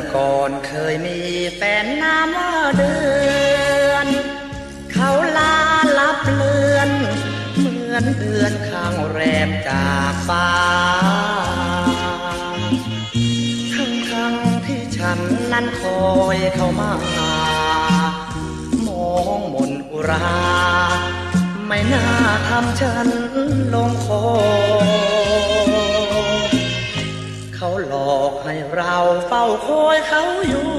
ก่อนเคยมีแฟนนามว่าเดือนเขาลาลับเลือนเหมือนเดือนข้างแรมจากฟ้าทั้งที่ฉันนั้นคอยเข้ามามองมนอุราไม่น่าทำฉันลงคอเขาหลอกให้เราเฝ้าคอยเขาอยู่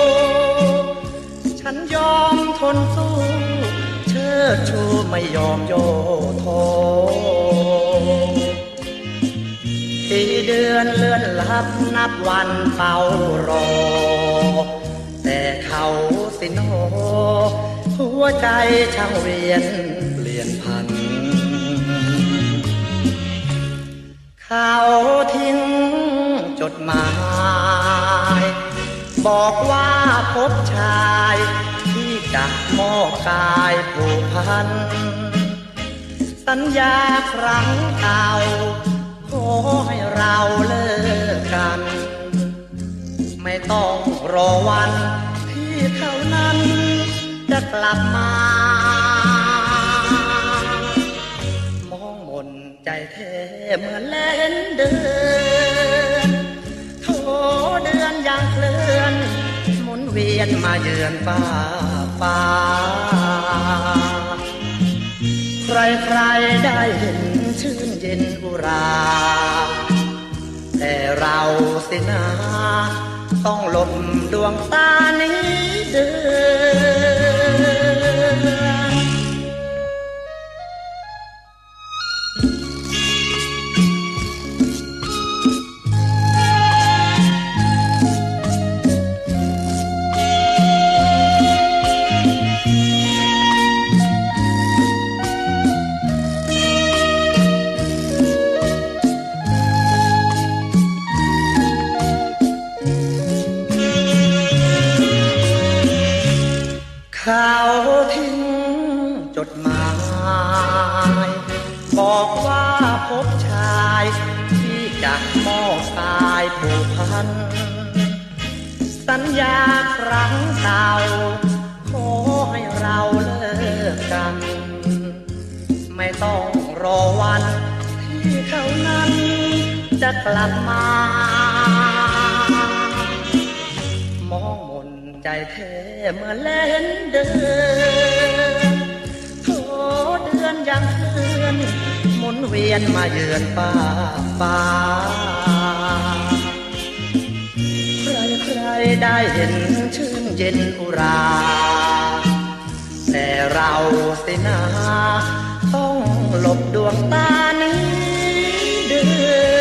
ฉันยอมทนสู้เชิดชูไม่ยอมโยโทปีเดือนเลื่อนลับนับวันเฝ้ารอแต่เขาสิโนหัวใจช่างเวียนเปลี่ยนพันเขาทิ้งจดหมายบอกว่าพบชายที่จะมอบกายผูกพันสัญญาครั้งเก่าขอให้เราเลิกกันไม่ต้องรอวันที่เขานั้นจะกลับมามองมนใจแท้เหมือนเล่นเดือนโถเดือนอย่างเคลื่อนหมุนเวียนมาเยือนฟ้าใครๆได้เห็นชื่นเย็นอุราแต่เราสินะต้องหลบดวงตานี้เดือนเขาทิ้งจดหมายบอกว่าพบชายที่จะมอบกายผูกพันสัญญาครั้งเก่าขอให้เราเลิกกันไม่ต้องรอวันที่เขานั้นจะกลับมามองมนใจแท้เมื่อเล่นเดือนโถเดือนยังเคลื่อนหมุนเวียนมาเยือนฟ้าใครได้เห็นชื่นเย็นอุราแต่เราสินะต้องหลบดวงตานี้เดื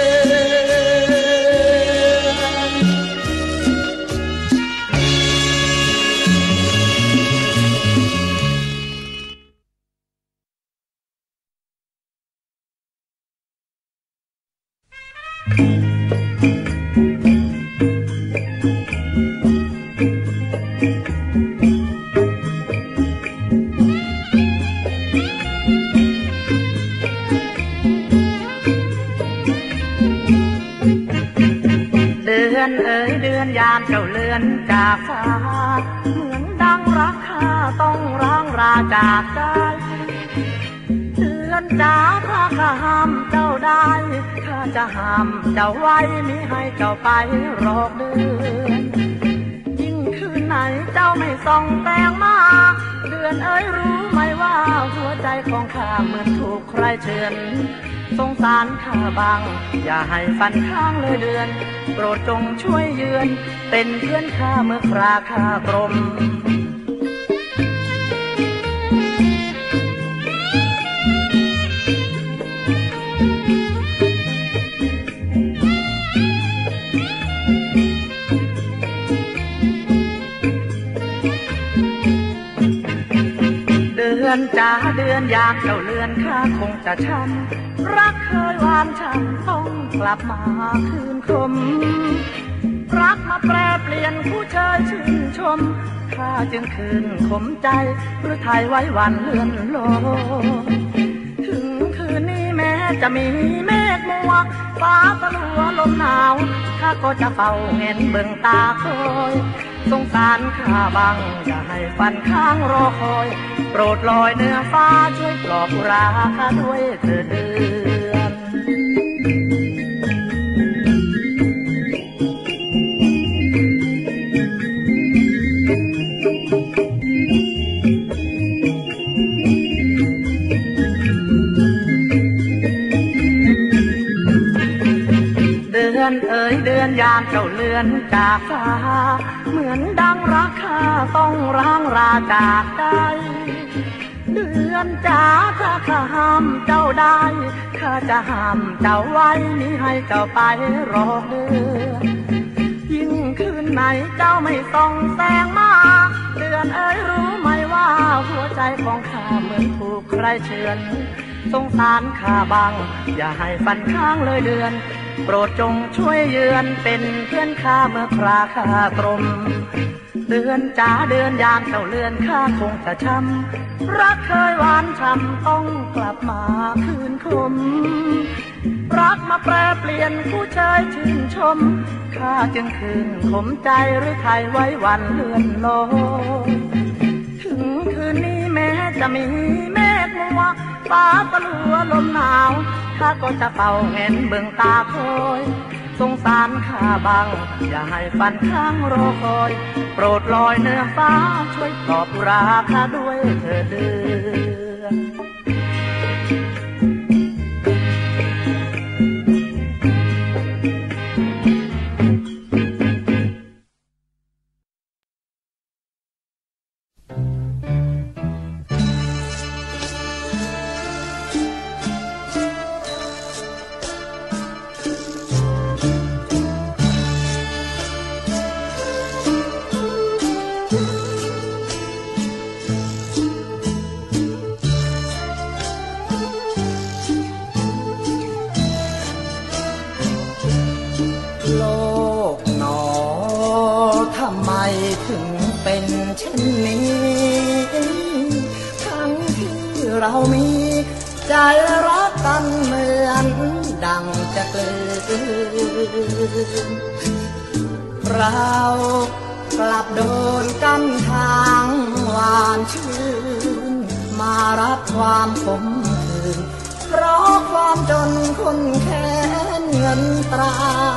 อนเอ๋ยเดือนยามเจ้าเลือนจากฟ้าเหมือนดังรักข้าต้องร้างราจากใจเดือนจ๋าถ้าข้าห้ามเจ้าได้ข้าจะห้ามเจ้าไว้มิให้เจ้าไปรอกเดือนยิ่งคืนไหนเจ้าไม่ส่องแสงมาเดือนเอ๋ยรู้ไหมว่าหัวใจของข้าเหมือนถูกใครเฉือนสงสารข้าบ้างอย่าให้ฟันข้างเลยเดือนโปรดจงช่วยเยือนเป็นเพื่อนข้าเมื่อคราข้ากรมเดือนจ๋าเดือนยามเจ้าเลือนข้าคงจะช้ำรักเคยหวานฉ่ำต้องกลับมาคืนคมรักมาแปรเปลี่ยนผู้ชายชื่นชมข้าจึงคืนขมใจหรือไทยไว้วันเลื่อนลอยถึงคืนนี้แม้จะมีเมฆมัวฟ้าสลัวลมหนาวข้าก็จะเฝ้าเห็นเบิ่งตาคอยสงสารข้าบ้างอย่าให้ฟันข้างรอคอยโปรดลอยเหนือฟ้าช่วยปลอบราข้าด้วยเถิดเดือนเอ๋ยเดือนยามเจ้าเลือนจากฟ้าเหมือนดังรักข้าต้องร้างราจากใจเดือนจ๋าถ้าข้าห้ามเจ้าได้ข้าจะห้ามเจ้าไว้มิให้เจ้าไปรอเดือนยิ่งคืนไหนเจ้าไม่ส่องแสงมาเดือนเอ๋ยรู้ไหมว่าหัวใจของข้าเหมือนถูกใครเฉือนสงสารข้าบ้างอย่าให้ฟันข้างเลยเดือนโปรดจงช่วยเยือนเป็นเพื่อนข้าเมื่อคราข้าตรมเดือนจ๋าเดือนยามเจ้าเลือนข้าคงจะช้ำรักเคยหวานช่ำต้องกลับมาคืนคมรักมาแปรเปลี่ยนผู้ชายชื่นชมข้าจึงคืนขมใจหรือไทยไว้วันเลื่อนลอยถึงคืนนี้แม้จะมีเมฆมัวฟ้าสลัวลมหนาวข้าก็จะเฝ้าเห็นเบิ่งตาคอยสงสารข้าบ้างอย่าให้ฟันข้างรอคอยโปรดลอยเหนือฟ้าช่วยปลอบราข้าด้วยเถิดเดือนเรามีใจรักกันเหมือนดังจะกลืนเรากลับโดนกันทางหวานชื่นมารับความขมขื่นเพราะความจนคนแค้นเงินตรา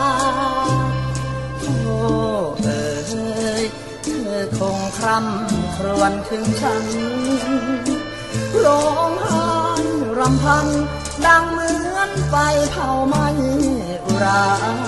โอ้เอ๋ยเธอคงคร่ำครวญถึงฉันร้องไห้รำพันดังเหมือนไฟเผาไหม้อุรา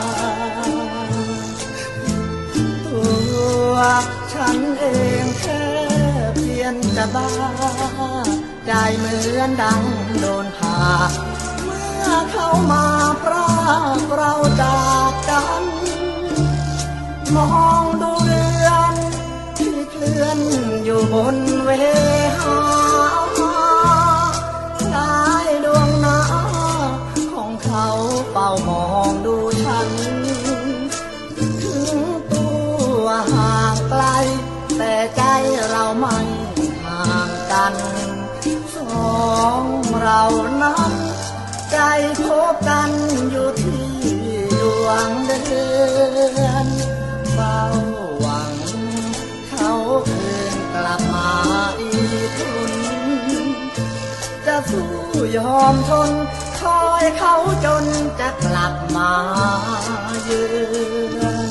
ตัวฉันเองแค่เพียงจะบ้าใจเหมือนดังโดนผ่าเมื่อเข้ามาพรากเราจากกันมองดูเรือนที่เคลื่อนอยู่บนเวหาคล้ายดวงหน้าของเขาเฝ้ามองดูฉันถึงตัวห่างไกลแต่ใจเราไม่ห่างกันสองเรานั้นใจพบกันอยู่ที่ดวงเดือนเฝ้าหวังเขาคืนกลับมาอีกคนจะสู้ยอมทนคอยเขาจนจะกลับมาเยือน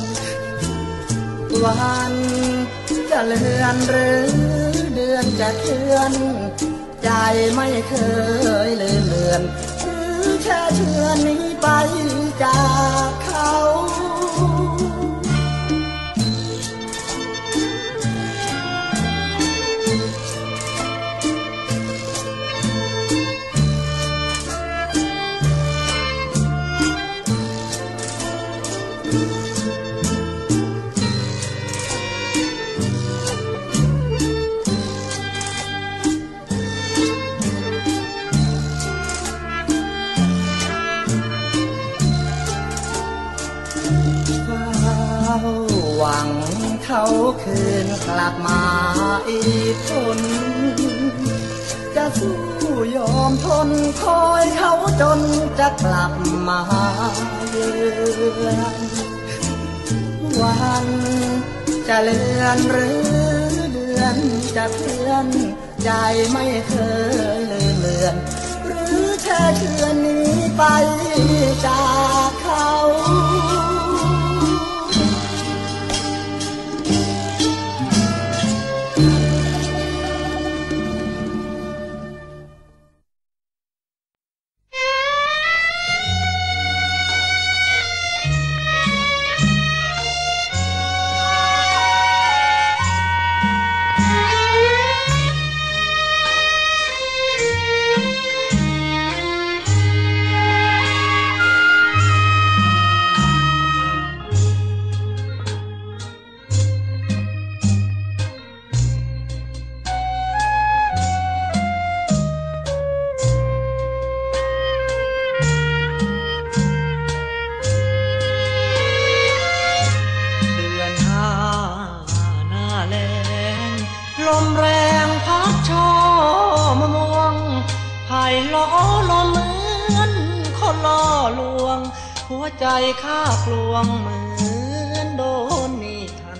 วันจะเลื่อนหรือเดือนจะเคลื่อนใจไม่เคยลืมเลือนหรือแค่เชื่อนี้ไปจากเขาหวังเขาคืนกลับมาอีกคนจะสู้ยอมทนคอยเขาจนจะกลับมาเยือนวันจะเลื่อนหรือเดือนจะเคลื่อนใจไม่เคยเลือนหรือแค่เชื่อนี้ไปจากเขาหัวใจข้ากลวงเหมือนโดนนิทาน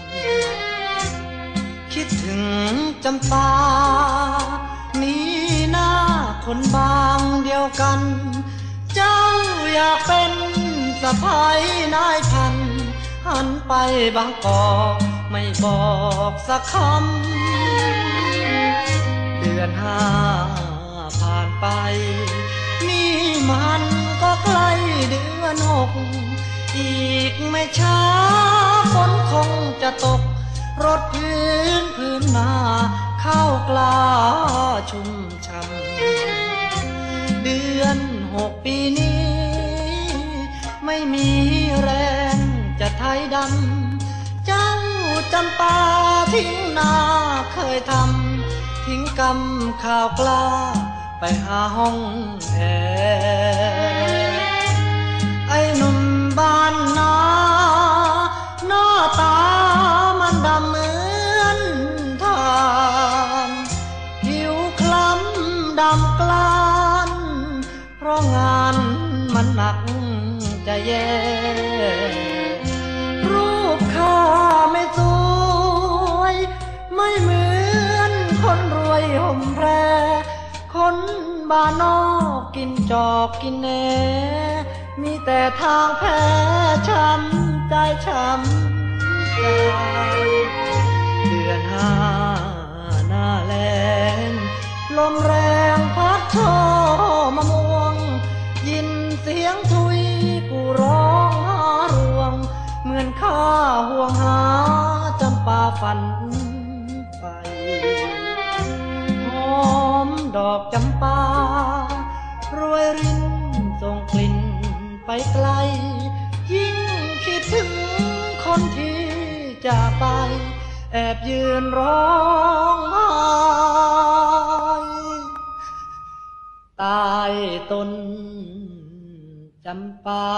คิดถึงจำปานี้หน้าคนบางเดียวกันเจ้าอยากเป็นสะพ้ายนายพันหันไปบางกอกไม่บอกสักคำเดือนห้าผ่านไปนี่มันก็ใกล้เดือนหกอีกไม่ช้าฝนคงจะตกรถพื้นนาข้าวกล้าชุ่มช่ำเดือนหกปีนี้ไม่มีแรงจะไถดำเจ้าจำปาทิ้งนาเคยทำทิ้งกำข้าวกล้าไปหาห้องแอร์ไอ้หนุ่มบ้านนาหน้าตามันดำเหมือนทานผิวคล้ำดำกลานเพราะงานมันหนักจะแย่รูปข้าไม่สวยไม่เหมือนคนรวยห่มแพรคนบ้านนอกกินจอกกินแหนมีแต่ทางแพ้ช้ำใจช้ำใจเดือนห้าหน้าแล้งลมแรงพัดช่อมะม่วงยินเสียงทุยกูร้องหารวงเหมือนข้าห่วงหาจำปาฝันไปหอมดอกจำปารวยรินส่งกลิ่นไปไกลยิ่งคิดถึงคนที่จากไปแอบยืนร้องไห้ใต้ต้นจำปา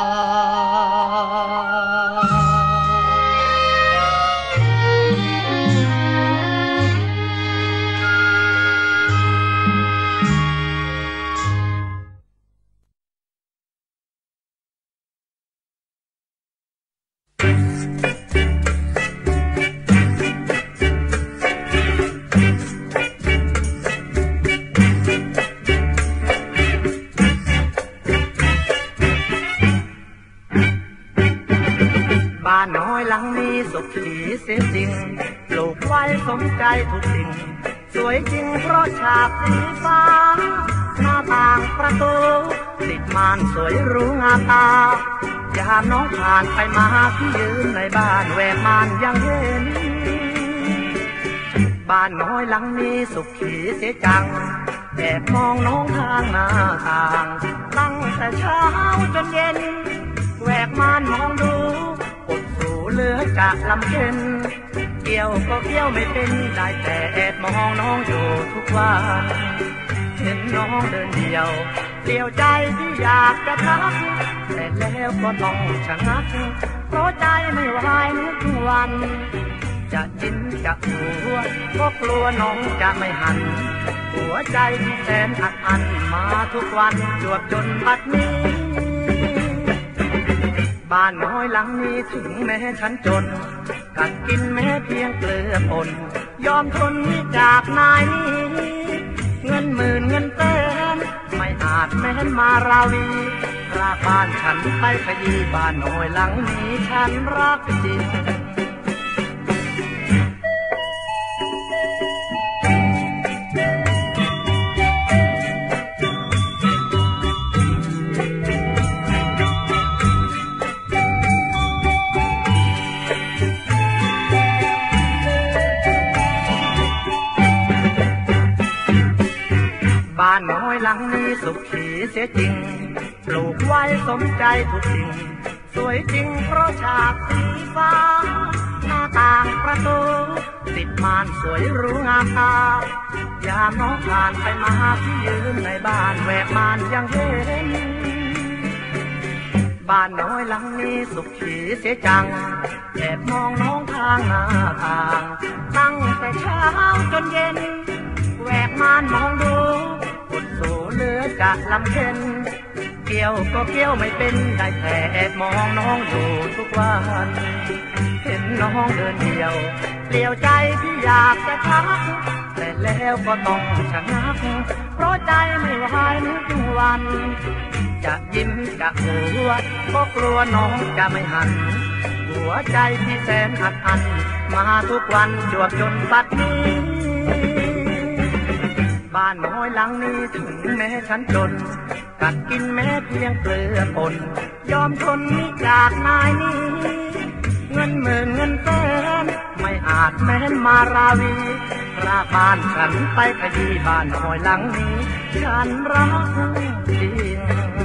บ้านน้อยหลังนี้สุขีเสียจริงปลูกไว้สมใจทุกสิ่งสวยจริงเพราะฉาบสีฟ้าหน้าต่างประตูติดม่านสวยหรูงามตายามน้องผ่านไปมาพี่ยืนในบ้านแหวกม่านยังเห็นบ้านน้อยหลังนี้สุขีเสียจังแอบมองน้องทางหน้าต่างตั้งแต่เช้าจนเย็นแหวกม่านมองดูอดสูเหลือจะลำเค็นเกี่ยวก็เกี่ยวไม่เป็นได้แต่แอบมองน้องอยู่ทุกวันเห็นน้องเดินเดี่ยวเดี่ยวใจที่อยากจะทักแต่แล้วก็ต้องชะงักเพราะใจไม่ไหวนึกวันจะจิ้นจะหัวก็กลัวน้องจะไม่หันหัวใจที่แสนอัดอั้นมาทุกวันจวบจนบัดนี้บ้านน้อยหลังนี้ถึงแม้ฉันจนกัดกินแม้เพียงเกลือป่นยอมทนจากนายนี้เงินหมื่นเงินแสนไม่อาจแม้นมาราวีราบ้านฉันไปขยี้บ้านน้อยหลังนี้ฉันรักจริงบ้านน้อยหลังนี้สุขีเสียจริงปลูกไว้สมใจทุกสิ่งสวยจริงเพราะฉากสีฟ้าหน้าต่างประตูติดม่านสวยหรูงามตายามน้องผ่านไปมาพี่ยืนในบ้านแหวกม่านยังเห็นบ้านน้อยหลังนี้สุขีเสียจังแอบมองน้องทางหน้าต่างตั้งแต่เช้าจนเย็นแหวกม่านมองดูอุดสูเหลือจากลำเค็นเกี่ยวก็เกี่ยวไม่เป็นได้แต่แอบมองน้องอยู่ทุกวันเห็นน้องเดินเดี่ยวเปลี่ยวใจพี่อยากจะทักแต่แล้วก็ต้องชะงักเพราะใจไม่ไหวนึกวันจะยิ้มจะหัวก็กลัวน้องจะไม่หันหัวใจที่แสนอัดอั้นมาทุกวันจวบจนบัดนี้บ้านน้อยหลังนี้ถึงแม้ฉันจนกัดกินแม้เพียงเกลือป่นยอมทนจากนายนี้เงินหมื่นเงินแสนไม่อาจแม้นมาราวีราบ้านฉันไปขยี้บ้านน้อยหลังนี้ฉันรักจริง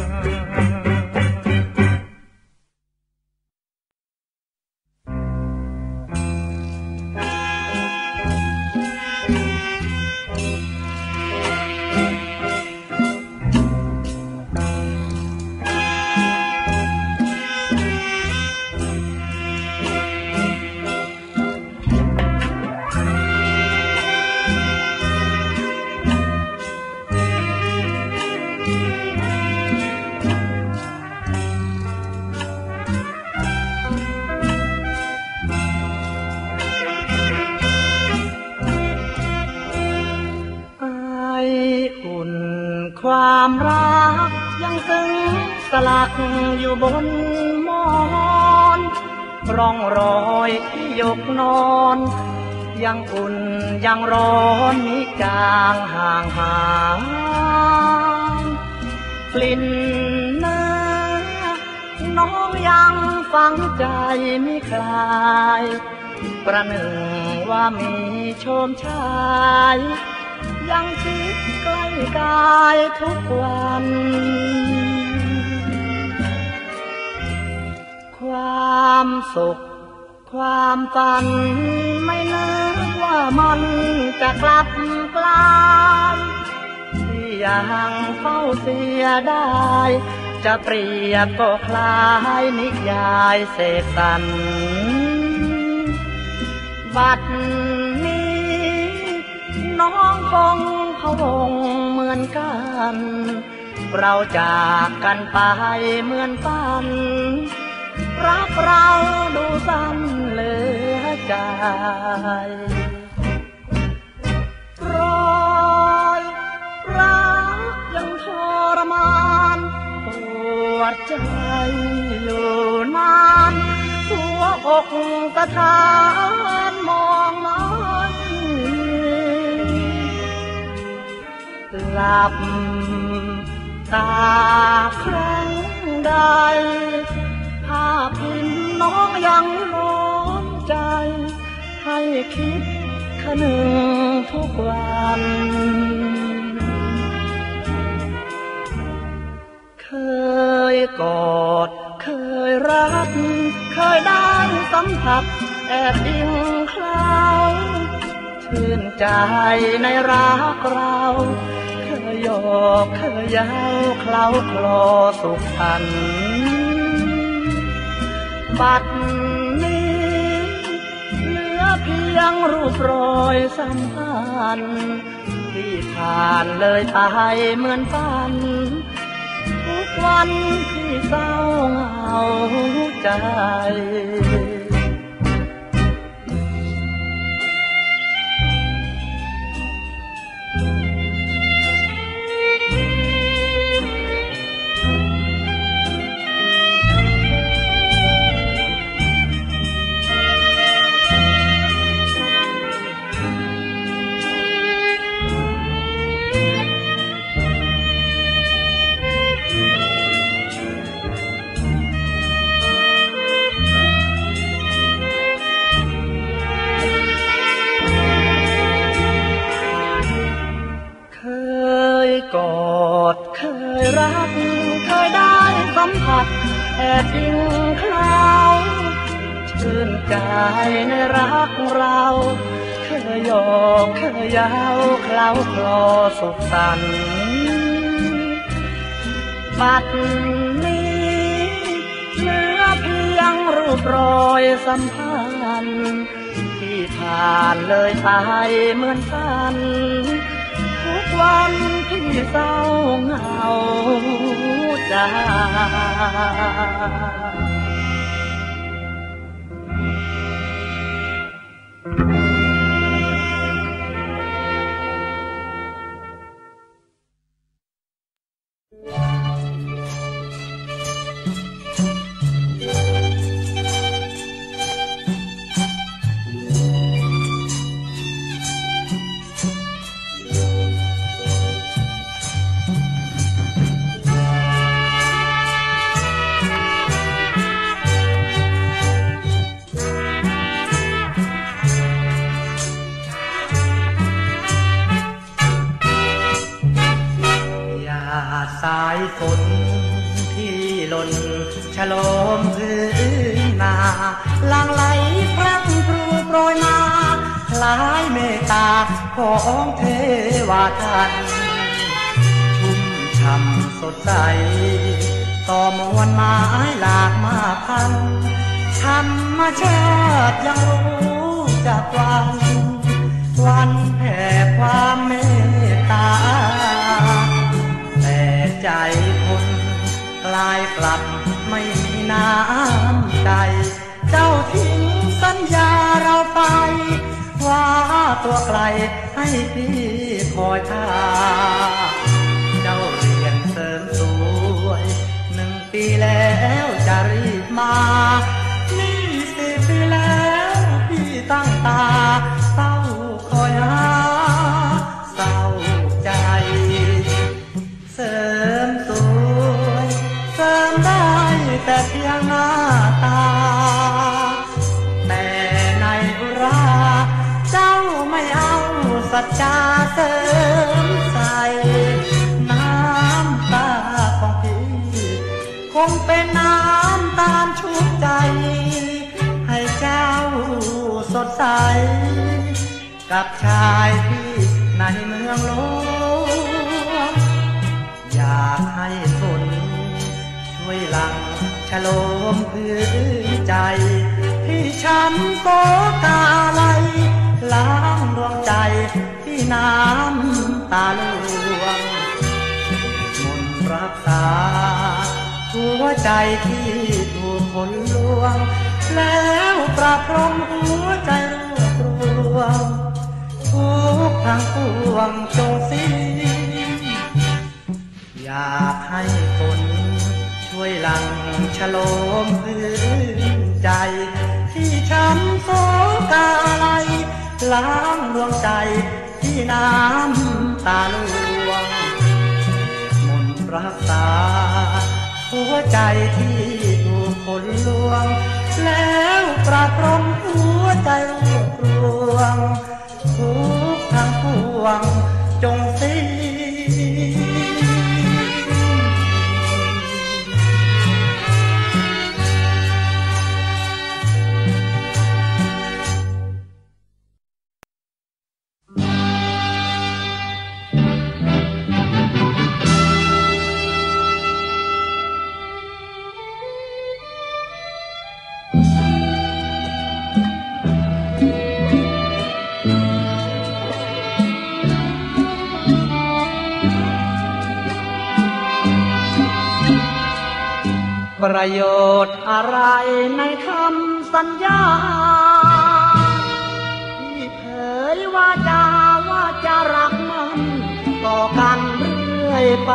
ความรักยังซึ้งสลักอยู่บนหมอนร่องรอยที่ยกนอนยังอุ่นยังร้อนมิจางห่างหายกลิ่นเนื้อน้องยังฝังใจไม่คลายประหนึ่งว่ามีโชมชายยังชิดใกล้กายทุกวันความสุขความฝันไม่นึกว่ามันจะกลับกลายที่ยังเฝ้าเสียได้จะเปรียบก็คล้ายนิยายเสกสรรบัดนี้น้องคงพะวงเหมือนกันเราจากกันไปเหมือนฝันรักเราดูสั้นเหลือใจรอยรักยังทรมานปวดใจอยู่นานหัวอกสะท้านมองมันหลับตาครั้งใดภาพเห็นน้องยังล้นใจให้คิดคนึงทุกวันเคยกอดเคยรักเคยได้สัมผัสแอบอิงคลาวชื่นใจในรักเราเคยหยอกเคยเย้าเคล้าคลอสุขสันต์บัดนี้เหลือเพียงรูปรอยสัมพันธ์ที่ผ่านเลยตายเหมือนฝันทุกวันที่เศร้าเหงาใจกอดเคยรักเคยได้สัมผัสแอบยิงคราวชื่นใจในรักเราเคยหยอกเคยเย้าเคล้าคลอสุขสันต์บัดนี้เหลือเพียงรูปรอยสัมพันธ์ที่ผ่านเลยตายเหมือนฝันทุกวันที่เศร้าเหงาใจสายฝนที่หล่นฉโลมพื้นนาหลั่งไหลพรั่งพรูโปรยมาคล้ายเมตตาของเทวทันชุ่มช่ำสดใสต่อมวลไม้หลากมาพันธรรมชาติยังรู้จักวันแผ่ความเมตตาใจคนกลายกลับไม่มีน้ำใจเจ้าทิ้งสัญญาเราไปว่าตัวไกลให้พี่คอยท่าเจ้าเรียนเสริมสวย1 ปีแล้วจะรีบมานี่10 ปีแล้วพี่ตั้งตาเฝ้าคอยหาเศร้าใจเสริมสวยเสริมได้แต่เพียงหน้าตาแต่ในอุราเจ้าไม่เอาสัจจาเสริมใส่น้ำตาของพี่คงเป็นน้ำตาลชุบใจให้เจ้าสดใสกับชายที่ในเมืองหลวงอยากให้ฝนช่วยหลั่งฉโลมพื้นใจที่ช้ำโศกาลัยล้างดวงใจที่น้ำตาล่วงมนต์รักษาหัวใจที่ถูกคนลวงแล้วประพรมหัวใจรวมทุกทางปวงจงสิ้นอยากให้ฝนช่วยหลั่งฉโลมพื้นใจที่ช้ำโศกาลัยล้างดวงใจที่น้ำตาล่วงมนต์รักษาหัวใจที่ถูกคนลวงแล้วประพรมหัวใจรวมทุกทางปวงจงสิ้นเประโยชน์อะไรในคำสัญญาที่เผยว่าจะรักมันต่อกันเรื่อยไป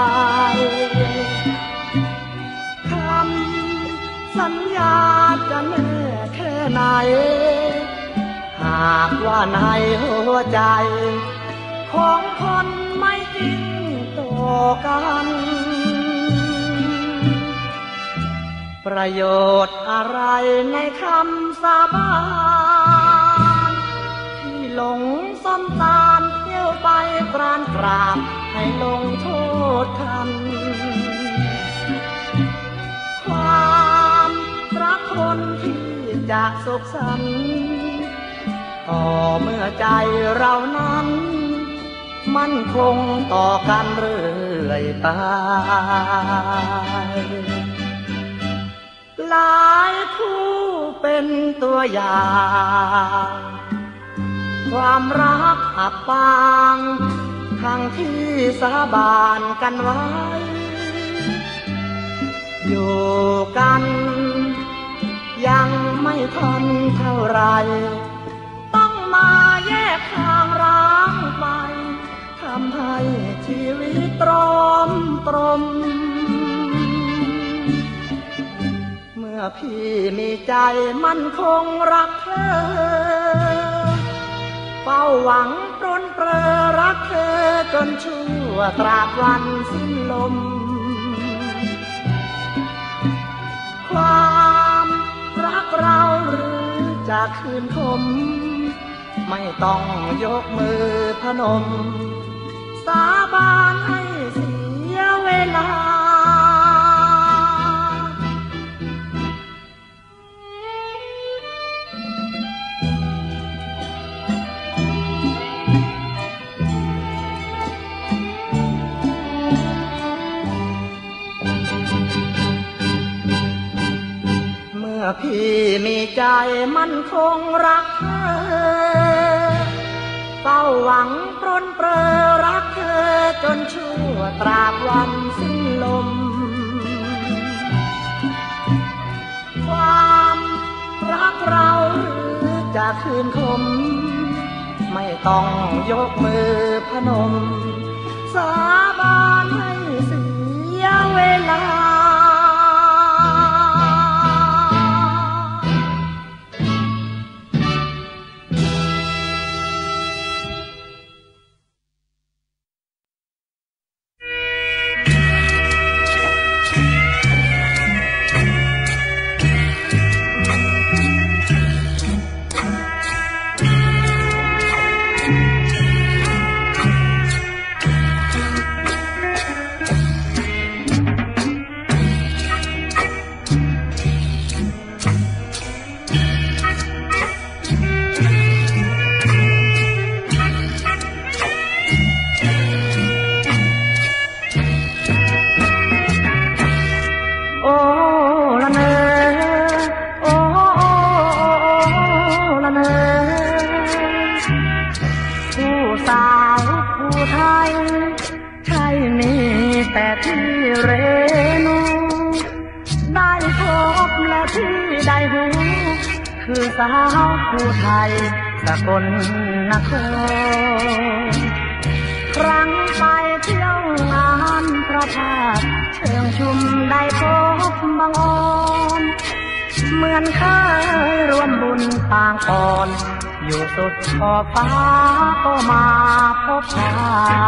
คำสัญญาจะแน่แค่ไหนหากว่าในหัวใจของคนไม่จริงต่อกันประโยชน์อะไรในคำสาบานที่หลงซ้ำตานเที่ยวไปกรานกราบให้ลงโทษทันความรักคนที่จะสุขสันต์ต่อเมื่อใจเรานั้นมั่นคงต่อกันเรื่อยไปหลายคู่เป็นตัวอย่างความรักอับปางทั้งที่สาบานกันไว้อยู่กันยังไม่ทันเท่าไรต้องมาแยกทางร้างไปทำให้ชีวิตตรมเมื่อพี่มีใจมั่นคงรักเธอเฝ้าหวังปรนเปรอรักเธอจนชั่วตราบวันสิ้นลมความรักเราหรือจะคืนคมไม่ต้องยกมือพนมสาบานให้เสียเวลาเมื่อพี่มีใจมั่นคงรักเธอเฝ้าหวังปรนเปรอรักเธอจนชั่วตราบวันสิ้นลมความรักเราหรือจะคืนคมไม่ต้องยกมือพนมสาบานให้เสียเวลาคือสาวผู้ไทยสกลนครครั้งไปเที่ยวงานพระธาตุเชิงชุมได้พบบังอ่อนเหมือนเคยร่วมบุญปางก่อนอยู่สุดขอบฟ้าก็มาพบพา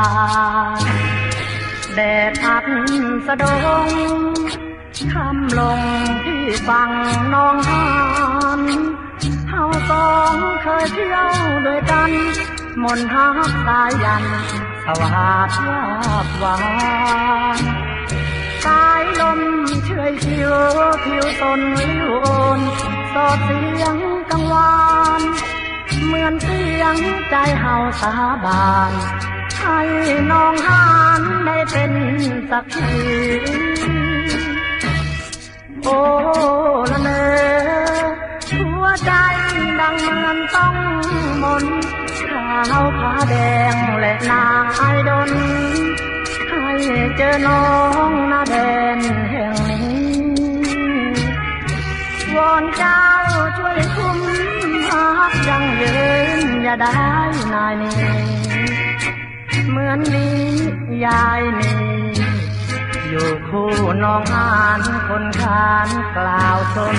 แดดอัดสะดงคำลงที่ฝั่งหนองหานเฮาสองเคยเที่ยวด้วยกันมนต์ฮักสายยันสวัสดิ์วาบหวานสายลมเฉยชิวผิวตนลิ้วโอนสอดเสียงกังวานเหมือนเสียงใจเฮาสาบานให้น้องหานได้เป็นสักทีโอ้ละเนอหัวใจดังเหมือนต้องมนขาวผ้าแดงและนางไอดลให้เจอน้องหน้าแดนแห่งนี้อนเจ้าช่วยคุ้มหากยังยืนอย่าได้นายนี้เหมือนนี้ยายนี้อยู่คู่น้องหานคนขานกล่าวชม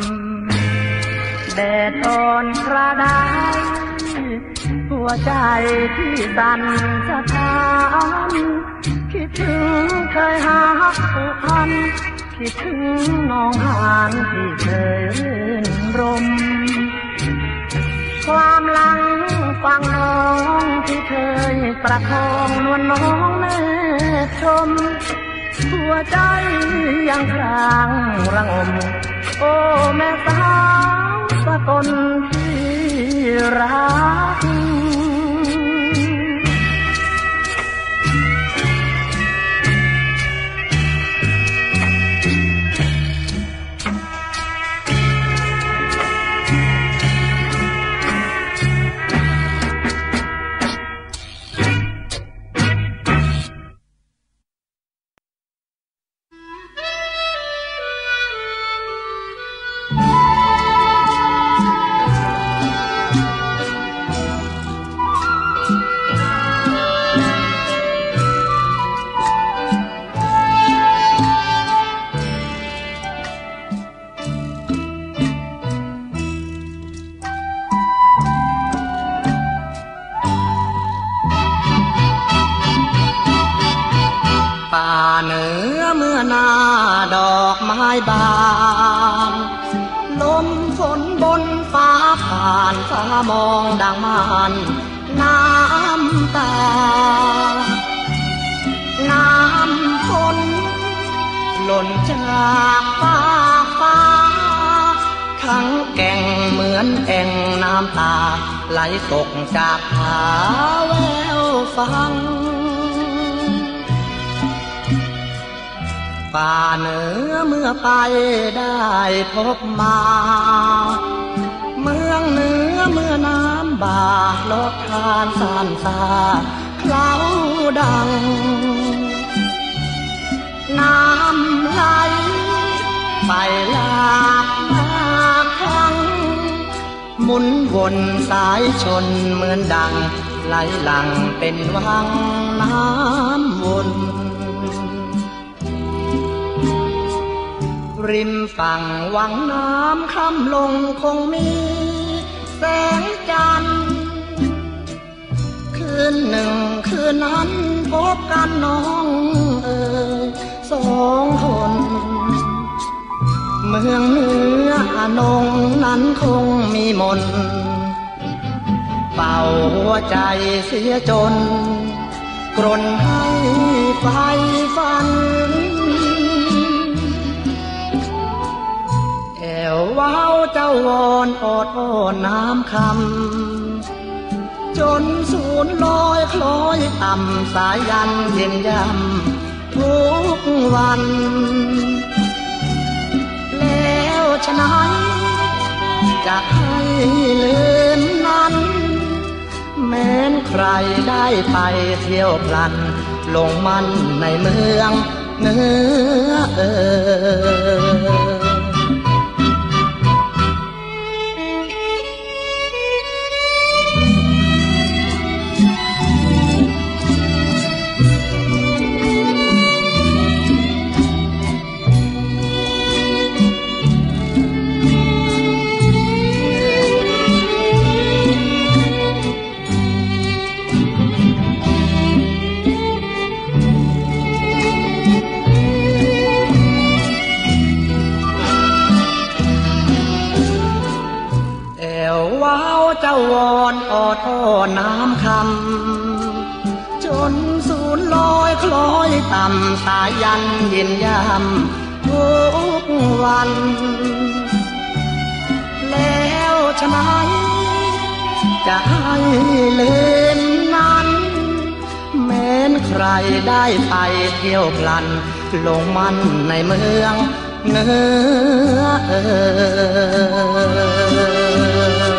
แดดอ่อนกระดายหัวใจที่สั่นสะท้านคิดถึงเคยหาผูกพันคิดถึงน้องหานที่เคยรื่นรมความหลังฟังน้องที่เคยประคองนวลน้องเนตรชมหัวใจยังครางระงมโอ้แม่สาวสกลที่รักเหนือเมื่อหน้าดอกไม้บานลมฝนบนฟ้าผ่านฟ้ามองดังมันน้ำตาน้ำฝนหล่นจากฟ้าทั้งแก่งเหมือนแอ่งน้ำตาไหลตกจากผาแววฟังป่าเหนือเมื่อไปได้พบมาเมืองเหนือเมื่อน้ำบาลดทานสานซาเคล้าดังน้ำไหลไปหลากมาครั้งหมุนวนสายชนเหมือนดังไหลหลังเป็นวังน้ำวนริมฝั่งวังน้ำค่ำลงคงมีแสงจันทร์คืนหนึ่งคืนนั้นพบกันน้องสองคนเมืองเหนืออนงนั้นคงมีมนต์เป่าหัวใจเสียจนกรนให้ไฟฟันแก้วว้าวเจ้าวอนอดอ้อนน้ำคำจนสูญลอยคล้อยต่ำสายยันเย็นยำทุกวันแล้วฉะนั้นจะให้ลืมนั้นแม้นใครได้ไปเที่ยวพลันลงมันในเมืองเหนือเจ้าวอนอดอ้อนน้ำคำจนสูญลอยคล้อยต่ำสายยันเย็นยำทุกวันแล้วฉะนั้นจะให้ลืมนั้นแม้นใครได้ไปเที่ยวพลันลงมันในเมืองเหนือ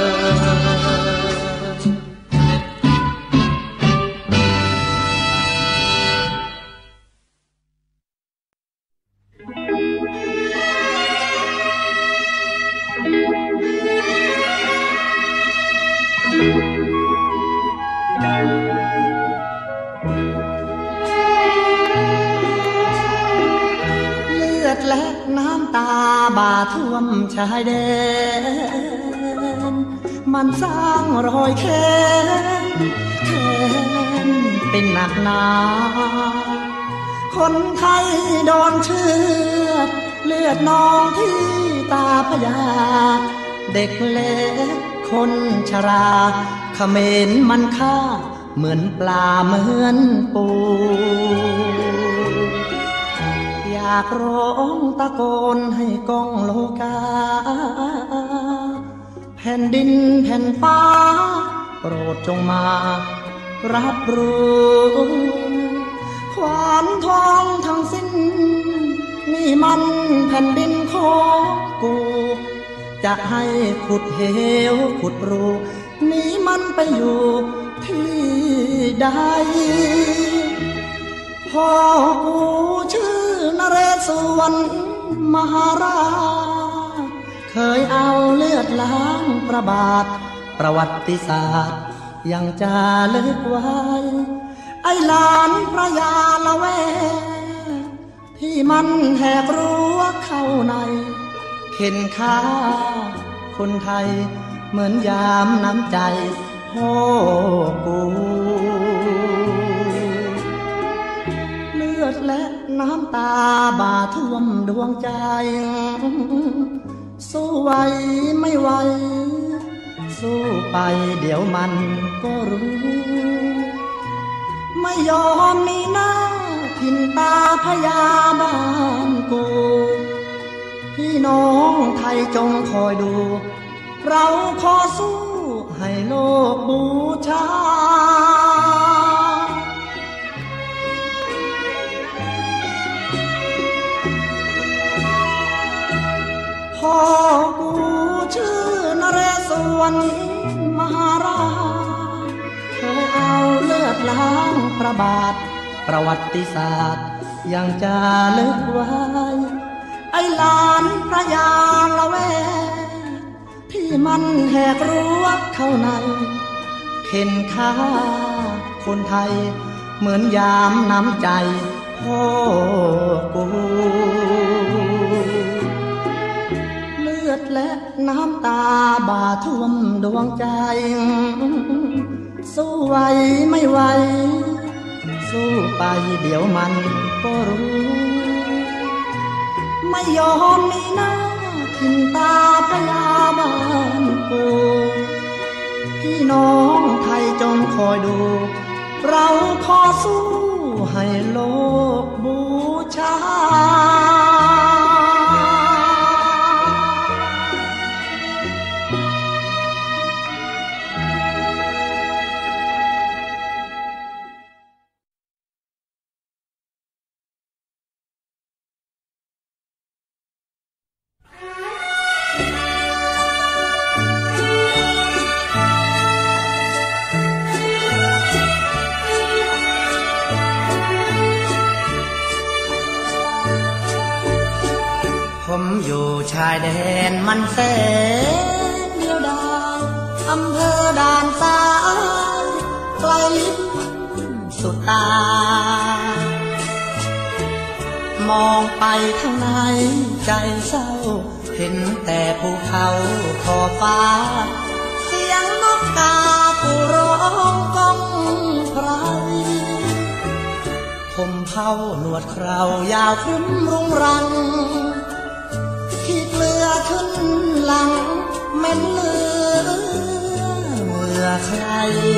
และน้ำตาบาท่วมชายแดนมันสร้างรอยแค้นเป็นหนักหนาคนไทยโดนเชือดเลือดนองที่ตาพยาเด็กเล็กคนชราเขมรมันฆ่าเหมือนปลาเหมือนปูอยากร้องตะโกนให้ก้องโลกาแผ่นดินแผ่นฟ้าโปรดจงมารับรู้ขวานทองทั้งสิ้นนี่มันแผ่นดินของกูจะให้ขุดเหวขุดรูนี้มันไปอยู่ที่ใดพ่อกูชื่อนเรศวรมหาราชเคยเอาเลือดล้างประบาทประวัติศาสตร์ยังจะลึกไว้ไอ้หลานพระยาละแวที่มันแหกรั้วเข้าในเข็นฆ่าคนไทยเหมือนยามน้ำใจพ่อกูเลือดและน้ำตาบาท่วมดวงใจสู้ไหวไม่ไหวสู้ไปเดี๋ยวมันก็รู้ไม่ยอมมีหน้าทิ่นตาพยาบาลกูพี่น้องไทยจงคอยดูเราขอสู้ให้โลกบูชาพ่อกูชื่อนเรศวรมหาราชเคยเอาเลือดล้างประบาทประวัติศาสตร์ยังจะลึกไว้ไอ้หลานพระยาละแวที่มันแหกรั้วเข้าในเข็นฆ่าคนไทยเหมือนยามน้ำใจพ่อกูเลือดและน้ำตาบาท่วมดวงใจสู้ไหวไม่ไหวสู้ไปเดี๋ยวมันก็รู้ไม่ยอมมีหน้าทิ่นตาพยาบาลกูพี่น้องไทยจงคอยดูเราขอสู้ให้โลกบูชาผมอยู่ชายแดนมันแสนเดียวดายอำเภอด่านซ้ายไกลลิบสุดตามองไปข้างในใจเศร้าเห็นแต่ภูเขาขอบฟ้าเสียงนกกาผู้ร้องก้องไพรผมเผาหนวดเครายาวครึ้มรุงรังที่เกลือขึ้นหลังเหม็นเลือเมื่อใคร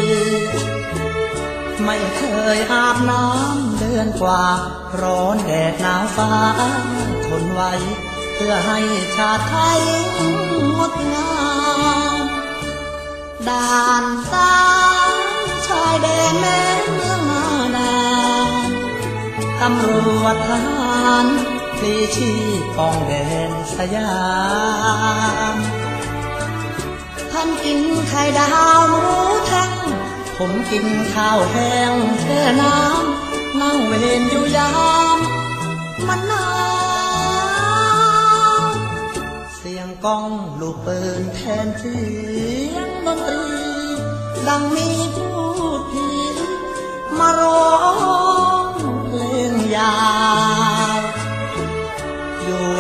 ไม่เคยอาบน้ำเดือนกว่าร้อนแดดหนาวฟ้าทนไว้เพื่อให้ชาติไทยงดงามด่านซ้ายชายแดนแม่เมืองนาดานตำรวจทหารพลีชีพกองแดนสยามท่านกินไข่ดาวหมูแท่งผมกินข้าวแห้งแช่น้ำนั่งเวรอยู่ยามมันหนาวเสียงก้องลูกปืนแทนเสียงดนตรีดังมีพูดผีมาร้องเพลงยาวอยู่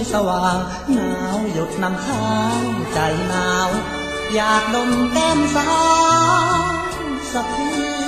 สว่างหนาวหยดน้ำค้างใจหนาวอยากดมแก้มสาวสักที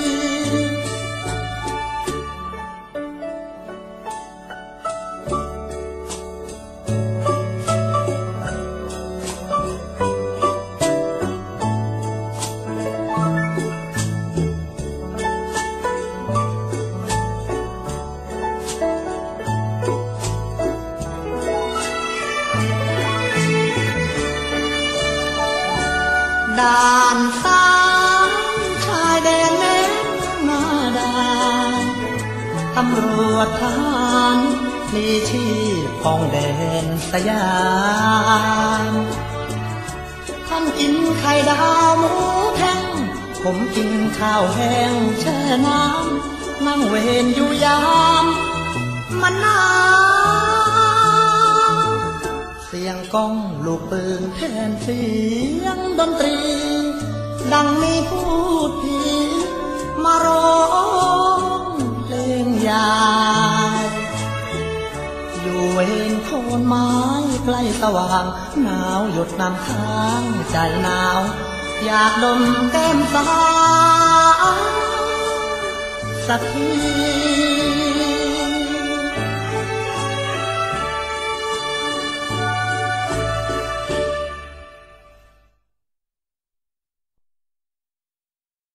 ด่านซ้ายชายแดนแม่มาดานตำรวจทหารพลีชีพคองแดนสยามท่านกินไข่ดาวหมูแท่งผมกินข้าวแห้งแช่น้ำนั่งเวรอยู่ยามมันหนาวเสียงก้องลูกปืนแทนเสียงดนตรีดังมีพูดผีมาร้องเพลงยาวอยู่เวรโคนไม้ใกล้สว่างหนาวหยดน้ำค้างใจหนาวอยากดมแก้มสาวสักที